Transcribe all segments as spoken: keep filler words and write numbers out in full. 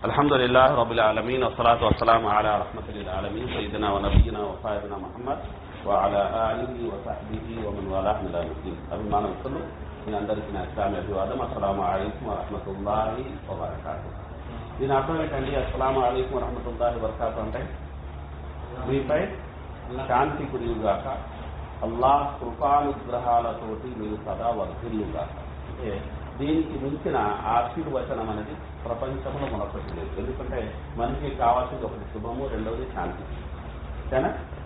अल्हम्दुलिल्लाह रब्बिल आलमीन वस्सलातु वस्सलामु अला रहमतिल आलमीन सय्यिदिना व नबियिना व सय्यिदिना मुहम्मद व अला आलिहि व सहबिहि व मन वालाह मिन अल-मुस्लिमीन अभिमान मित्రులు మీ అందరికీ నా ఇస్లామీ అభివాదం అస్సలాము అలైకుం వ రహ్మతుల్లాహి వ బరకాతుహు. దీని అర్థం ఏంటండి? అస్సలాము అలైకుం వ రహ్మతుల్లాహి వ బరకాతుహు అంటే మీపై శాంతి కురియుగాక, అల్లాహ్ కృపానుగ్రహాలతోటి మీరు సదా వర్ధిల్లుగాక. అంటే దీనికి మించిన ఆశీర్వచనం అనేది ప్రపంచంలో మరొకటి లేదు. ఎందుకంటే మనిషికి కావాల్సింది ఒకటి శుభము, రెండవది శాంతి. సరేనా?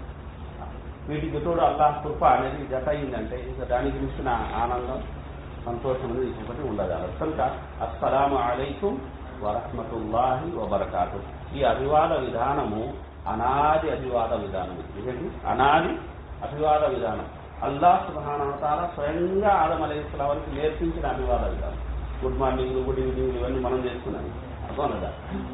వీటికి తోడు అల్లాహ్ కృప అనేది జత అయిందంటే ఇంకా దానికి మించిన ఆనందం, సంతోషం అనేది ఇంకొకటి ఉండదు. కనుక అస్సలాము అలైకుం వరహ్మతుల్లాహి వబరకాతుహు. ఈ అభివాద విధానము అనాది అభివాద విధానం. ఇదేంటి? అనాది అభివాద విధానం. అల్లాహ్ సుబ్హానహు వ తఆలా స్వయంగా ఆదం అలైహిస్సలాం వారికి నేర్పించిన అభివాద విధానం. గుడ్ మార్నింగ్, గుడ్ ఈవినింగ్ ఇవన్నీ మనం చేసుకున్నాం. అర్థం కదా?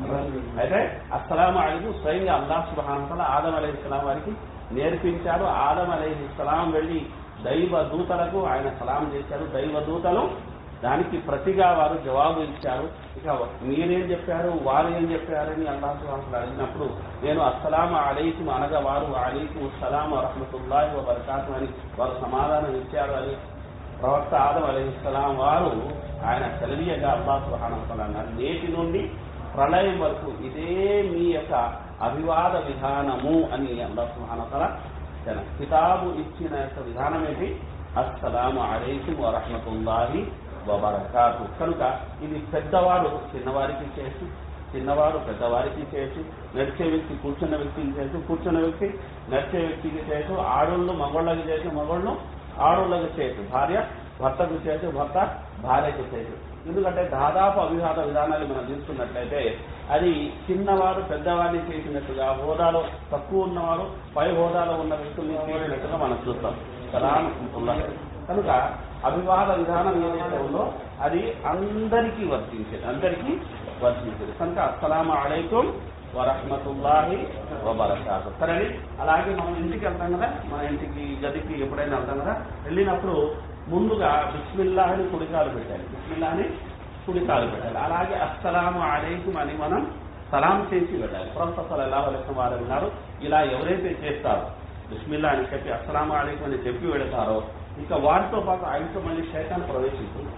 అయితే అస్సలాము అలైకుం స్వయంగా అల్లాహ్ సుబ్హానహు వ తఆలా ఆదం అలైహిస్సలాం వారికి నేర్పించారు. ఆదం అలైహిస్సలాం వెళ్ళి దైవ దూతలకు ఆయన సలాం చేశారు. దైవ దూతలు దానికి ప్రతిగా వారు జవాబు ఇచ్చారు. ఇక మీరేం చెప్పారు, వారు ఏం చెప్పారని అల్లాహ్ సుబ్హానహు వ తఆలా అడిగినప్పుడు నేను అస్సలాము అలైకుం అనగా వారు అలైకుం అస్సలాం వరహ్మతుల్లాహి వబరకాతుహు అని వారు సమాధానం ఇచ్చారు అని ప్రవక్త ఆదం అలైహిస్సలాం వారు ఆయన సెలవీయగా అల్లాహ్ సుబ్హానహు వ తఆలా అన్నారు, నేటి నుండి ప్రళయం వరకు ఇదే మీ యొక్క అభివాద విధానము అని అల్లాహ్ సుబ్హానహు వ తఆలా తన కితాబు ఇచ్చిన యొక్క విధానం ఏంటి? అస్సలాము అలైకుం వరహ్మతుల్లాహి వబరకాతుహు. కనుక ఇది పెద్దవాడు చిన్నవారికి చేసి, చిన్నవాడు పెద్దవారికి చేసి, నడిచే వ్యక్తి కూర్చున్న వ్యక్తికి చేసి, కూర్చున్న వ్యక్తి నడిచే వ్యక్తికి చేసి, ఆడోళ్ళు మగోళ్ళకి చేసి, మగోళ్ళు ఆడోళ్ళకి చేసి, భార్య భర్తకు చేసి, భర్త భార్యకు చేసి. ఎందుకంటే దాదాపు అభివాద విధానాలు మనం తీసుకున్నట్లయితే అది చిన్నవారు పెద్దవారిని చేసినట్టుగా, హోదాలో తక్కువ ఉన్నవారు పై హోదాలో ఉన్న వ్యక్తుల్ని చేసినట్టుగా మనం చూస్తాం. సలాం అనుకుంటున్నారు. కనుక అభివాద విధానం ఏదైతే ఉందో అది అందరికీ వర్తించేది, అందరికీ వర్తించేది. కనుక అస్సలాము అలైకుం వరహ్మతుల్లాహి వబరకాతుహు. సరే, అలాగే మనం ఇంటికి వెళ్తాం కదా, మన ఇంటికి గదికి ఎప్పుడైనా వెళ్తాం కదా, వెళ్ళినప్పుడు ముందుగా బిస్మిల్లాహని కుడికాలు పెట్టాలి, బిస్మిల్లాహని కుడికాలు పెట్టాలి. అలాగే అస్సలాము అలైకుం అని మనం సలాం చేసి వెళ్ళాలి. ప్రవక్త సల్లల్లాహు అలైహి వసల్లం వారు ఉన్నారు, ఇలా ఎవరైతే చేస్తారో బిస్మిల్లా అని చెప్పి అస్సలాము అలైకుం అని చెప్పి వెళతారో ఇక వారితో పాటు ఆయనతో మళ్ళీ శైతాన్ ప్రవేశించింది.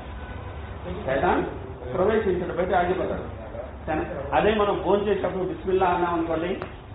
శైతాన్ ప్రవేశించడం బట్టి ఆగిపోతాడు. అదే మనం భోజనం చేసేటప్పుడు బిస్మిల్లా అన్నాం అనుకోండి,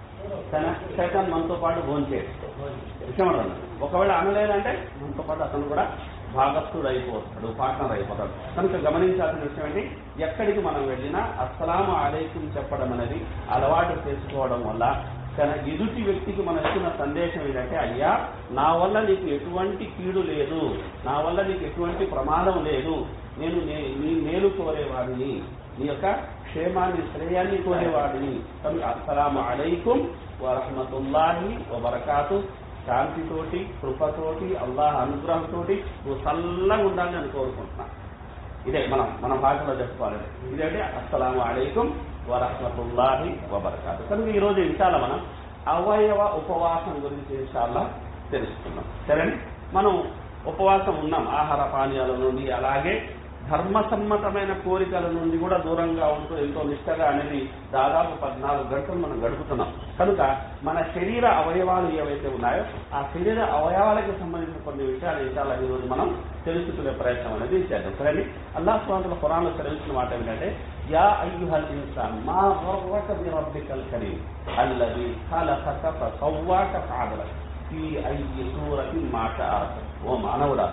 శైతాన్ మనతో పాటు భోజనం చేయడు, విషయం. ఒకవేళ అనలేదంటే మనతో పాటు అతను కూడా భాగస్థుడు అయిపోతాడు, పార్ట్నర్ అయిపోతాడు. కనుక గమనించాల్సిన విషయం ఏంటి? ఎక్కడికి మనం వెళ్ళినా అస్సలాము అలైకుం చెప్పడం అనేది అలవాటు చేసుకోవడం వల్ల తన ఎదుటి వ్యక్తికి మనం ఇస్తున్న సందేశం ఏంటంటే, అయ్యా నా వల్ల నీకు ఎటువంటి కీడు లేదు, నా వల్ల నీకు ఎటువంటి ప్రమాదం లేదు, నేను నీ మేలు కోరేవాడిని, నీ యొక్క క్షేమాన్ని శ్రేయాన్ని కోరేవాడిని. కనుక అస్సలాము అలైకుం వరహ్మతుల్లాహి వబరకాతుహు, శాంతితోటి కృపతోటి అల్లాహ్ అనుగ్రహంతోటి నువ్వు చల్లగా ఉండాలని నేను కోరుకుంటున్నా. ఇదే మనం మన భాషలో చెప్పుకోవాలంటే ఇదంటే అస్సలాము అలైకుం వరహ్మతుల్లాహి వబరకాతుహు. కనుక ఈరోజు ఇన్షాల్లా మనం అవయవ ఉపవాసం గురించి ఇన్షాల్లా తెలుసుకున్నాం. సరే, మనం ఉపవాసం ఉన్నాం ఆహార పానీయాల నుండి, అలాగే ధర్మసమ్మతమైన కోరికల నుండి కూడా దూరంగా ఉంటూ ఎంతో నిష్టగా అనేది దాదాపు పద్నాలుగు గంటలు మనం గడుపుతున్నాం. కనుక మన శరీర అవయవాలు ఏవైతే ఉన్నాయో ఆ శరీర అవయవాలకు సంబంధించిన కొన్ని విషయాలు ఇన్షాల్లా ఈరోజు మనం తెలుసుకునే ప్రయత్నం అనేది చేద్దాం. సరే, అల్లాహ్ సుబ్హానహు వ తఆలా ఖురాన్లో తెలుసుకున్న మాట ఏంటంటే, యా అయ్యుహల్ ఇన్సాన్ మా గర్రక బిరబ్బికల్ కరీమ్ అల్లదీ ఖలఖక ఫసవ్వాక ఫఅదలక ఫీ అయ్యి సూరతిన్ మా షాఅ. ఓ మానవుడా,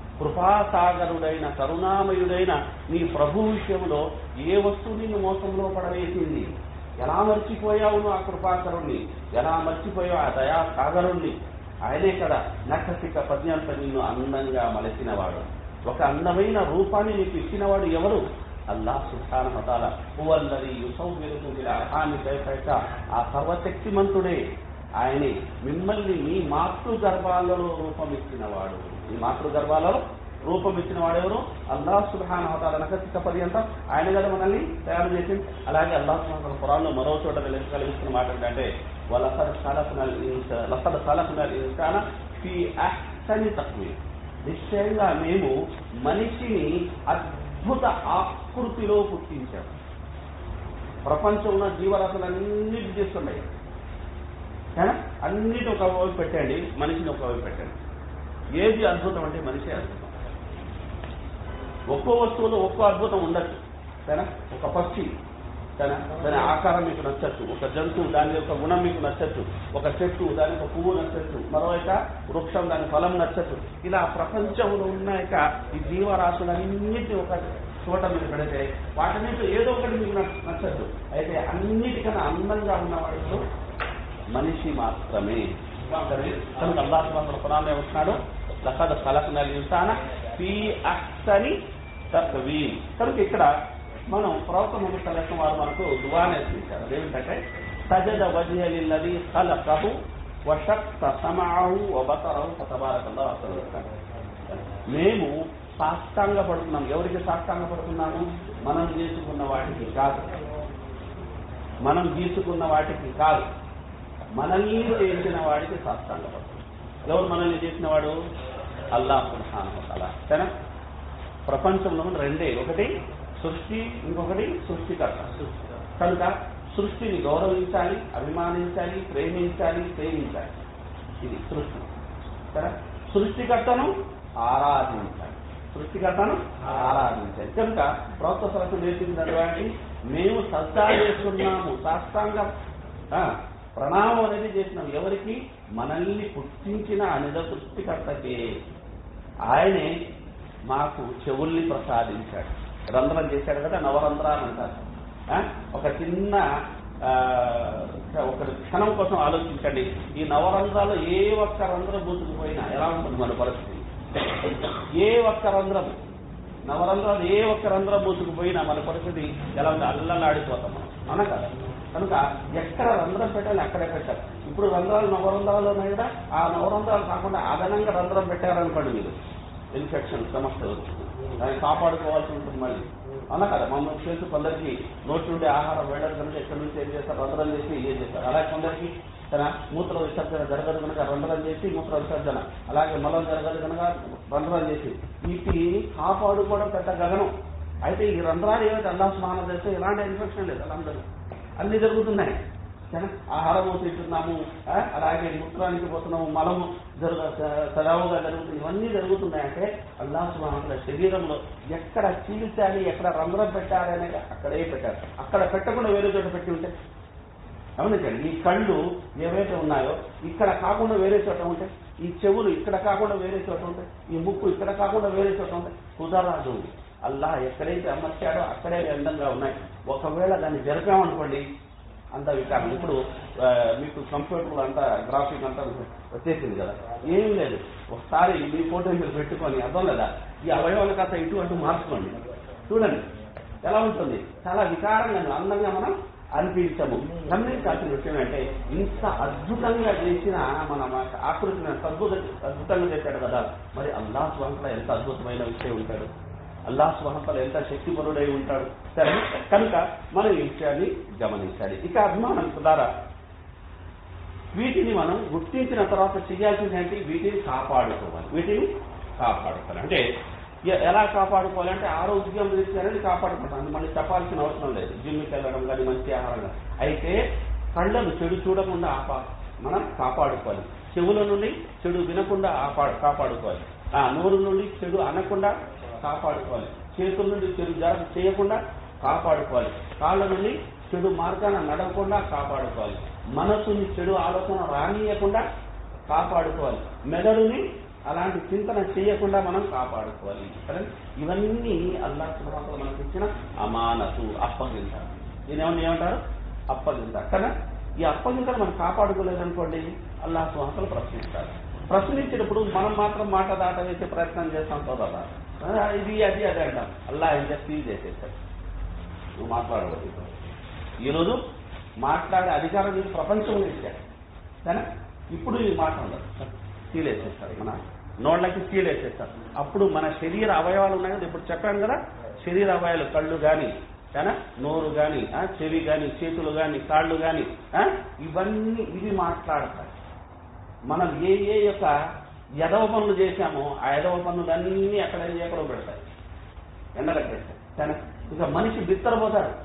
కృపాసాగరుడైన కరుణామయుడైన నీ ప్రభు విషయంలో ఏ వస్తువు నిన్ను మోసంలో పడవేసింది? ఎలా మర్చిపోయావు నువ్వు ఆ కృపాకరుణ్ణి? ఎలా మర్చిపోయావు ఆ దయా సాగరుణ్ణి? ఆయనే కదా నఖసిక పద్యంత నిన్ను అందంగా మలచినవాడు, ఒక అందమైన రూపాన్ని నీకు ఇచ్చినవాడు ఎవరు? అల్లాహ్ సుబ్హానహు వ తఆలా. హువల్లదీ యుసవ్విరుకుం ఫిల్ అర్హామి కైఫ యషా. ఆ సర్వశక్తిమంతుడే ఆయనే మిమ్మల్ని మీ మాతృ గర్భాలలో రూపం ఇచ్చినవాడు. ఈ మాతృ గర్భాలలో రూపం ఇచ్చిన వాడెవరు? అల్లాహ్ సుబ్హానహు వ తఆలా. నఖసిక పర్యంతం ఆయన కదా మనల్ని తయారు చేసింది. అలాగే అల్లాహ్ సుబ్హానహు వ తఆలా ఖురాన్లో మరో చోట కలిగిస్తున్న మాట ఏంటంటే, వలఖద్ ఖలఖ్నల్ ఇన్సాన లఖద్ ఖలఖ్నల్ ఇన్సాన ఫీ అహ్సని తక్వీమ్. నిశ్చయంగా మేము మనిషిని అద్భుత ఆకృతిలో పుట్టించాము. ప్రపంచంలో జీవరాశులన్నిటి చేస్తున్నాయి. అన్నిటి ఒక వైపు పెట్టండి, మనిషిని ఒక వైపు పెట్టండి. ఏది అద్భుతం అంటే మనిషే అద్భుతం. ఒక్కో వస్తువులో ఒక్కో అద్భుతం ఉండొచ్చు. సరేనా? ఒక పక్షి సరేనా, దాని ఆకారం మీకు నచ్చచ్చు. ఒక జంతువు దాని యొక్క గుణం మీకు నచ్చచ్చు. ఒక చెట్టు దాని యొక్క పువ్వు నచ్చచ్చు. మరోవైక వృక్షం దాని ఫలం నచ్చచ్చు. ఇలా ప్రపంచంలో ఉన్నాక ఈ జీవరాశులన్నింటినీ ఒక చోట మీరు పెడితే వాటి నుంచి ఏదో ఒకటి మీకు నచ్చచ్చు. అయితే అన్నిటికన్నా అందంగా ఉన్నవాడు మనిషి మాత్రమే. కనుక అల్లాహ్ సుబ్హానహు వ తఆలా ఏమంటున్నాడు, లఖద్ ఖలఖ్నల్ ఇన్సాన ఫీ అహ్సని తక్వీమ్. కనుక ఇక్కడ మనం ప్రవక్త ముహమ్మద్ సల్లల్లాహు అలైహి వసల్లం వారు మనకు దుఆ నేర్పించారు. అదేమిటంటే సజద వజ్హ లిల్లదీ ఖలఖహు వ షఖ్స సమఅహు వ బసరహు ఫతబారకల్లాహు అహ్సనుల్ ఖాలిఖీన్. మేము సాష్టాంగ పడుతున్నాం. ఎవరికి సాష్టాంగ పడుతున్నాము? మనం చేసుకున్న వాటికి కాదు, మనం గీసుకున్న వాటికి కాదు, మనల్ని చేసిన వాడికి సాష్టాంగ పడుతుంది. ఎవరు మనల్ని చేసిన వాడు? అల్లాహ్ సుబ్హానహు వ తఆలా. సరేనా? ప్రపంచంలో రెండే, ఒకటి సృష్టి, ఇంకొకటి సృష్టికర్త. కనుక సృష్టిని గౌరవించాలి, అభిమానించాలి, ప్రేమించాలి, ప్రేమించాలి. ఇది సృష్టి. సరే, సృష్టికర్తను ఆరాధించాలి, సృష్టికర్తను ఆరాధించాలి. కనుక ప్రవక్త సలహా నేర్పించినటువంటి మేము సజ్జా చేస్తున్నాము, సాష్టాంగ ప్రణామం అనేది చేసినాం. ఎవరికి? మనల్ని పుట్టించిన అనిద సృష్టికర్తకే. ఆయనే మాకు చెవుల్ని ప్రసాదించాడు, రంధ్రం చేశాడు కదా, నవరంధ్రాలు అంటారు. ఒక చిన్న ఒక క్షణం కోసం ఆలోచించండి. ఈ నవరంధ్రాలు ఏ ఒక్క రంధ్రం బూసుకుపోయినా ఎలా ఉంటుంది మన పరిస్థితి? ఏ ఒక్క రంధ్రం, నవరంధ్రాలు ఏ ఒక్క రంధ్రం బూసుకుపోయినా మన పరిస్థితి ఎలా ఉంది? అల్లలాడిపోతాం మనం, అవునా కదా? కనుక ఎక్కడ రంధ్రం పెట్టాలి అక్కడే పెట్టాలి. ఇప్పుడు రంధ్రాలు నవరంధ్రాలు ఉన్నాయి కదా, ఆ నవరంధ్రాలు కాకుండా అదనంగా రంధ్రం పెట్టారనుకోండి, మీరు ఇన్ఫెక్షన్ సమస్య వస్తుంది, దాన్ని కాపాడుకోవాల్సి ఉంటుంది మళ్ళీ, అవునా కదా? మమ్మల్ని చేసి కొందరికి నోటి నుండి ఆహారం వెళ్ళదు కనుక ఎక్కడి నుంచి ఏం చేస్తారు? రంధ్రం చేసి ఏం చేస్తారు. అలాగే కొందరికి తన మూత్ర విసర్జన జరగదు కనుక రంధ్రం చేసి మూత్ర విసర్జన, అలాగే మలం జరగదు కనుక రంధ్రం చేసి, వీటి కాపాడుకోవడం పెద్ద గగనం. అయితే ఈ రంధ్రాలు ఏమైతే అల్లాహ్ సుబ్హానహు చేస్తే ఎలాంటి ఇన్ఫెక్షన్ లేదు, అందరూ అన్ని జరుగుతున్నాయి. ఆహారము తింటున్నాము, అలాగే మూత్రానికి పోతున్నాము, మలము జరుగు సజావుగా జరుగుతుంది, ఇవన్నీ జరుగుతున్నాయంటే అల్లాహ్ సుబ్హానహు శరీరంలో ఎక్కడ చీల్చాలి, ఎక్కడ రంధ్రం పెట్టాలి అనేది అక్కడే పెట్టారు. అక్కడ పెట్టకుండా వేరే చోట పెట్టి ఉంటే, గమనించండి, ఈ కళ్ళు ఏవైతే ఉన్నాయో ఇక్కడ కాకుండా వేరే చోట ఉంటాయి, ఈ చెవులు ఇక్కడ కాకుండా వేరే చోట ఉంటాయి, ఈ ముక్కు ఇక్కడ కాకుండా వేరే చోట ఉంటాయి. కుదరదు. అల్లాహ్ ఎక్కడైతే అమర్చాడో అక్కడే అందంగా ఉన్నాయి. ఒకవేళ దాన్ని జరిపామనుకోండి అంత వికారం. ఇప్పుడు మీకు కంప్యూటర్లో అంతా గ్రాఫిక్ అంతా వచ్చేసింది కదా, ఏం లేదు, ఒకసారి మీ ఫోటో మీరు పెట్టుకొని అర్థం లేదా ఈ అవయవాల కాస్త ఇటు అటు మార్చుకోండి, చూడండి ఎలా ఉంటుంది. చాలా వికారంగా అందంగా మనం అనిపించము. గమనించాల్సిన విషయం అంటే ఇంత అద్భుతంగా చేసిన మన ఆకృతిని అద్భుత అద్భుతంగా చేశాడు కదా, మరి అల్లాహ్ సుబ్హానహు వతఆలా ఎంత అద్భుతమైన విషయం ఉంటాడు, అల్లాహ్ సుబ్హానహు వతఆలా ఎంత శక్తిపరుడై ఉంటాడు. సరే, కనుక మనం ఈ విషయాన్ని గమనించాలి. ఇక అభిమానం ద్వారా వీటిని మనం గుర్తించిన తర్వాత చేయాల్సింది ఏంటి? వీటిని కాపాడుకోవాలి. వీటిని కాపాడుకోవాలి అంటే ఎలా కాపాడుకోవాలి అంటే ఆరోగ్యం దృష్టి అనేది కాపాడుకుంటాం, మళ్ళీ చెప్పాల్సిన అవసరం లేదు. జిమ్కి వెళ్ళడం కానీ మంచి ఆహారంగా. అయితే కళ్ళను చెడు చూడకుండా ఆపా మనం కాపాడుకోవాలి, చెవుల నుండి చెడు వినకుండా ఆపా కాపాడుకోవాలి, ఆ నోరు నుండి చెడు అనకుండా కాపాడుకోవాలి, చేతుల నుండి చెడు జర చేయకుండా కాపాడుకోవాలి, కాళ్ళ నుండి చెడు మార్గాన నడవకుండా కాపాడుకోవాలి, మనసుని చెడు ఆలోచన రానియకుండా కాపాడుకోవాలి, మెదడుని అలాంటి చింతన చేయకుండా మనం కాపాడుకోవాలి. ఇవన్నీ అల్లాహ్ సుబ్హానహు వతఆలా మనకు ఇచ్చిన అమానతు, అప్పగించాలి. దీని ఏమన్నా ఏమంటారు? అప్పగించాలి కదా. ఈ అప్పగింతలు మనం కాపాడుకోలేదనుకోండి అల్లాహ్ సుబ్హానహు వతఆలా ప్రశ్నిస్తారు. ప్రశ్నించినప్పుడు మనం మాత్రం మాట దాట వేసే ప్రయత్నం చేస్తాం సోదరా, ఇది అది అది అంటాం. అల్లాహ్ ఏం చేస్తే సీల్ చేసేస్తాడు, నువ్వు మాట్లాడకూడదు. ఈరోజు మాట్లాడే అధికారం నీకు ప్రపంచంలో ఇచ్చాడు కానీ ఇప్పుడు ఈ మాట ఉండదు, సీల్ వేసేస్తారు, మన నోళ్ళకి సీల్ వేసేస్తారు. అప్పుడు మన శరీర అవయవాలు ఉన్నాయి కదా, ఇప్పుడు చెప్పాను కదా, శరీర అవయవాలు కళ్ళు కానీ కానీ నోరు కానీ చెవి కానీ చేతులు కానీ కాళ్ళు కానీ ఇవన్నీ ఇవి మాట్లాడతాయి. మనం ఏ ఏ యొక్క ఎదవ పనులు చేశామో ఆ ఎదవ పనులన్నీ ఎక్కడ ఎక్కడో పెడతాయి, ఎండలకు పెడతాయి. కానీ ఇక మనిషి బిత్తరపోతాడు,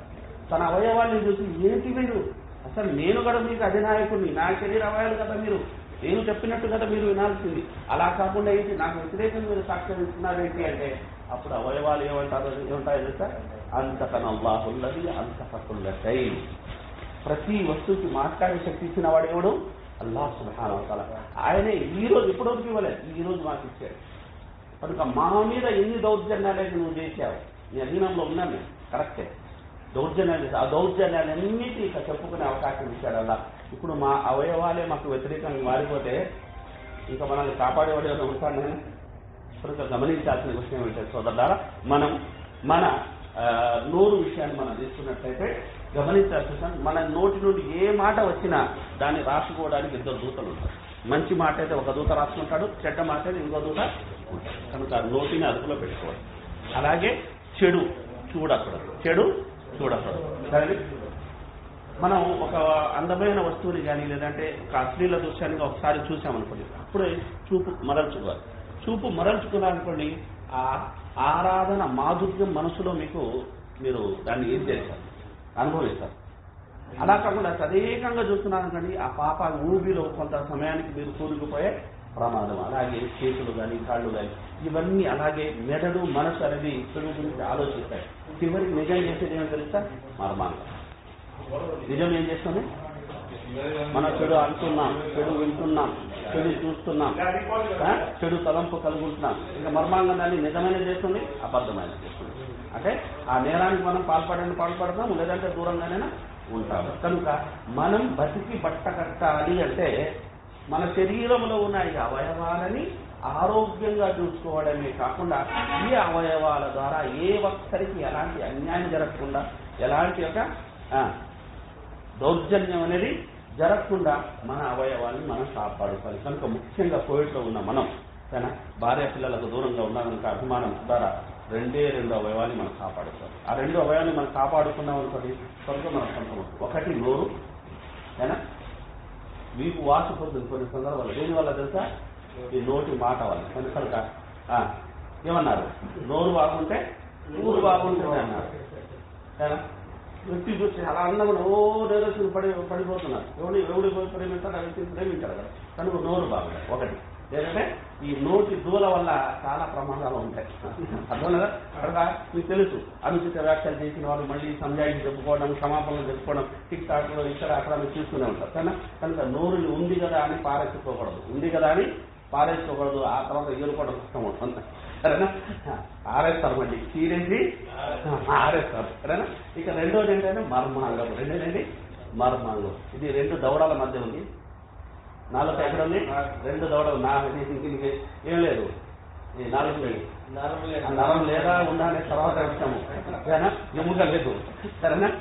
తన అవయవాన్ని చూసి ఏంటి మీరు అసలు నేను కూడా మీకు అధినాయకుడిని, నా శరీర అవయాలు కదా మీరు, నేను చెప్పినట్టు కదా మీరు వినాల్సింది, అలా కాకుండా ఏంటి నాకు వ్యతిరేకంగా మీరు సాక్ష్యం ఇస్తున్నారు ఏంటి అంటే అప్పుడు అవయవాలు ఏమంటారు ఏమంటాయో తెలుసా, అంతకన అల్లాహుల్లది అంతకుల్లై. ప్రతి వస్తువుకి మాట్లాడే శక్తి ఇచ్చిన వాడు ఎవడు? అల్లాహ్ సుబ్హానహు వ తఆలా. ఆయనే ఈ రోజు ఇప్పటివరకు ఇవ్వలేదు, ఈ రోజు మాకు ఇచ్చాడు. కనుక మా మీద ఎన్ని దౌర్జన్యాలైతే నువ్వు చేశావు, నీ అధీనంలో ఉన్నాను నేను, కరెక్టే, దౌర్జన్యాలు ఆ దౌర్జన్యాలన్నిటి ఇక చెప్పుకునే అవకాశం ఇచ్చాడు అలా. ఇప్పుడు మా అవయవాలే మాకు వ్యతిరేకంగా మారిపోతే ఇంకా మనల్ని కాపాడేవాడు ఎవరు ఉంటాను నేను. ఇప్పుడు గమనించాల్సిన విషయం ఏంటంటే సోదరులారా, మనం మన నోరు విషయాన్ని మనం తీసుకున్నట్లయితే గమనించాల్సిన మన నోటి నుండి ఏ మాట వచ్చినా దాన్ని రాసుకోవడానికి ఇద్దరు దూతలు ఉంటారు. మంచి మాట అయితే ఒక దూత రాసుకుంటాడు, చెడ్డ మాట అయితే ఇంకో దూత ఉంటాడు. కనుక నోటిని అదుపులో పెట్టుకోవాలి. అలాగే చెడు చూడకూడదు, చెడు చూడకూడదు. సరే, మనం ఒక అందమైన వస్తువుని కానీ లేదంటే ఒక అశ్లీల దృశ్యాన్ని ఒకసారి చూసామనుకోండి, అప్పుడే చూపు మరల్చుకోవాలి. చూపు మరల్చుకున్నారనుకోండి, ఆ ఆరాధన మాధుర్యం మనసులో మీకు మీరు దాన్ని ఏం చేస్తారు, అనుభవిస్తారు. అలా కాకుండా తదేకంగా చూస్తున్నారనుకోండి, ఆ పాప ఊబిలో కొంత సమయానికి మీరు కూరుకుపోయే ప్రమాదం. అలాగే చేతులు కానీ కాళ్ళు కానీ ఇవన్నీ, అలాగే మెదడు మనసు అనేది చెడు గురించి ఆలోచిస్తాయి. చివరికి నిజం చేసేది ఏమో తెలుస్తా, మర్మాంగం. నిజం ఏం చేస్తాము, మన చెడు అంటున్నాం, చెడు వింటున్నాం, చెడు చూస్తున్నాం, చెడు తలంపు కలుగుతున్నాం. ఇంకా మర్మాంగం దాన్ని నిజమైన చేస్తుంది, అబద్ధమైన చేస్తుంది. అంటే ఆ నేరానికి మనం పాల్పడని పాల్పడతాం, లేదంటే దూరంగానైనా ఉంటాము. కనుక మనం బతికి బట్ట కట్టాలి అంటే మన శరీరంలో ఉన్న ఈ అవయవాలని ఆరోగ్యంగా చూసుకోవడమే కాకుండా ఈ అవయవాల ద్వారా ఏ ఒక్కరికి ఎలాంటి అన్యాయం జరగకుండా, ఎలాంటి ఒక దౌర్జన్యం అనేది జరగకుండా మన అవయవాన్ని మనం కాపాడుకోవాలి. కనుక ముఖ్యంగా కోవిడ్లో ఉన్న మనం కానీ భార్య పిల్లలకు దూరంగా ఉన్నా కనుక అభిమానం ద్వారా రెండే రెండు అవయవాన్ని మనం కాపాడుకోవాలి. ఆ రెండు అవయవాన్ని మనం కాపాడుకున్నాం అనుకోండి, కనుక మనం సొంతం. ఒకటి నోరు, అయినా వీపు వాసిపోతుంది కొన్ని సందర్భాలు. దేని వల్ల తెలుసా, ఈ నోటి మాట వల్ల. కనుక ఏమన్నారు, నోరు బాగుంటే ఊరు బాగుంటుంది అన్నారు. అయినా వ్యక్తి చూస్తే అలా అన్నప్పుడు ఓ నేరస్తులు పడి పడిపోతున్నారు. ఎవడు ఎవడి ప్రేమింటారు, ఆ వ్యక్తిని ప్రేమించారు కదా. కనుక నోరు బాగుంటాయి ఒకటి. లేదంటే ఈ నోటి దూల వల్ల చాలా ప్రమాదాలు ఉంటాయి, అర్థం కదా. కనుక మీకు తెలుసు, అనుచిత వ్యాఖ్యలు చేసిన వాళ్ళు మళ్ళీ సంజాయిని చెప్పుకోవడం, క్షమాపణలు చెప్పుకోవడం, టిక్ టాక్లో ఇక్కడ అక్కడ మీరు చూస్తూనే ఉంటారు కదా. కనుక నోరుని ఉంది కదా అని పారేసుకోకూడదు, ఉంది కదా అని పారేసుకోకూడదు. ఆ తర్వాత ఎదుర్కోవడం కష్టం అవుతుంది, సరేనా. ఆరేస్తారు, మళ్ళీ తీరేసి ఆరేస్తారు, సరేనా. ఇక రెండోది ఏంటంటే మర్మాంగం. రెండోది మర్మాంగం. ఇది రెండు దవడాల మధ్య ఉంది. నాలుగు ఎక్కడ ఉంది, రెండు దవడలు. నా దీనికి ఏం లేదు, ఈ నాలుగు నరం లేదా ఉందా అనే తర్వాత వచ్చాము, సరేనా. ఎముక లేదు, సరేనా.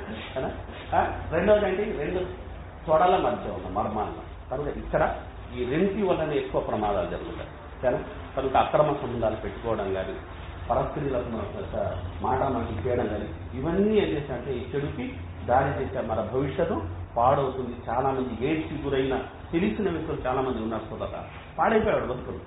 రెండోది ఏంటి, రెండు తొడల మధ్య ఉన్న మర్మాంగం. కనుక ఇక్కడ ఈ రెంటి వల్లనే ఎక్కువ ప్రమాదాలు జరుగుతాయి, సరేనా. కనుక అక్రమ సంబంధాలు పెట్టుకోవడం కానీ, పరస్త్రీలకు మాట మనకి చేయడం కానీ, ఇవన్నీ ఏం చేస్తాయంటే ఈ చెడుకి దారి చేసే మన భవిష్యత్తు పాడవుతుంది. చాలా మంది ఏడ్చి గురైన తెలిసిన వ్యక్తులు చాలా మంది ఉన్నారు సోదర. పాడైపోయాడు బతుకులు,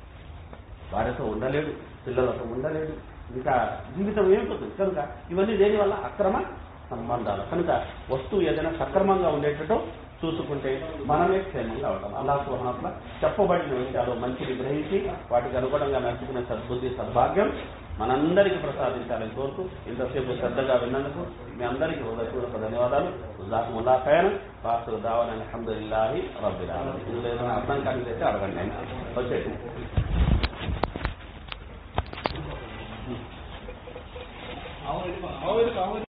భార్యతో ఉండలేడు, పిల్లలతో ఉండలేడు, ఇంకా జీవితం ఏమిపోతుంది. కనుక ఇవన్నీ దేనివల్ల, అక్రమ సంబంధాలు. కనుక వస్తువు ఏదైనా సక్రమంగా ఉండేటట్టు చూసుకుంటే మనమే క్షేమంగా ఉంటాం. అల్లాహ్ సుబ్హానహు వ తఆలా చెప్పబడిన విషయాలు మంచిని గ్రహించి వాటికి అనుగుణంగా నడుచుకునే సద్బుద్ధి సద్భాగ్యం మనందరికీ ప్రసాదించాలని కోరుతూ ఇంతసేపు శ్రద్ధగా విన్నందుకు మీ అందరికీ హృదయపూర్వక ధన్యవాదాలు. జజాకుముల్లాహ్ ఖైరన్. వాఖిరు దావానా అల్హమ్దులిల్లాహి రబ్బిల్ ఆలమీన్. ఇందులో ఏదైనా అర్థం కానిదైతే అడగండి, వచ్చేది.